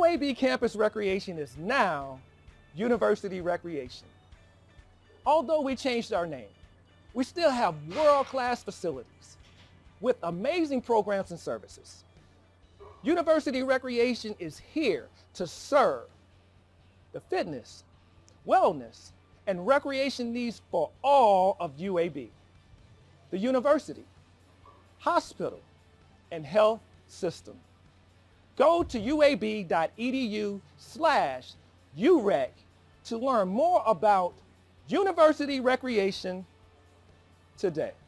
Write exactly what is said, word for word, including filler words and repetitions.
A B Campus Recreation is now University Recreation. Although we changed our name, we still have world-class facilities with amazing programs and services. University Recreation is here to serve the fitness, wellness, and recreation needs for all of U A B, the university, hospital, and health system. Go to U A B dot E D U slash U rec to learn more about University Recreation today.